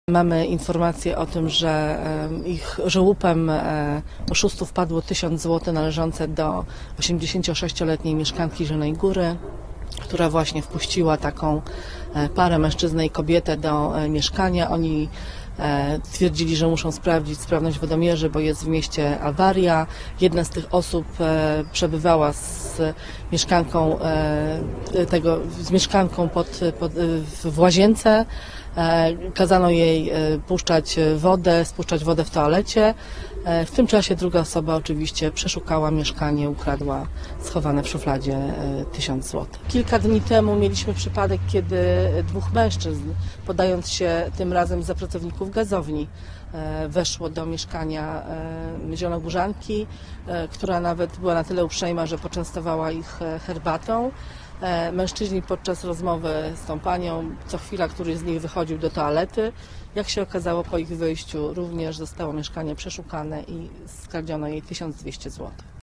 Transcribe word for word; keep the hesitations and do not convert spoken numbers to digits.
Mamy informację o tym, że ich żałupem oszustów padło tysiąc złotych należące do osiemdziesięciosześcioletniej mieszkanki Zielonej Góry, która właśnie wpuściła taką parę, mężczyznę i kobietę, do mieszkania. Oni twierdzili, że muszą sprawdzić sprawność wodomierzy, bo jest w mieście awaria. Jedna z tych osób przebywała z mieszkanką, tego, z mieszkanką pod, pod, w łazience. Kazano jej puszczać wodę, spuszczać wodę w toalecie. W tym czasie druga osoba oczywiście przeszukała mieszkanie, ukradła schowane w szufladzie tysiąc złotych. Kilka dni temu mieliśmy przypadek, kiedy dwóch mężczyzn, podając się tym razem za pracowników gazowni, weszło do mieszkania zielonogórzanki, która nawet była na tyle uprzejma, że poczęstowała ich herbatą. Mężczyźni podczas rozmowy z tą panią, co chwila któryś z nich wychodził do toalety. Jak się okazało, po ich wyjściu również zostało mieszkanie przeszukane i skradziono jej tysiąc dwieście złotych.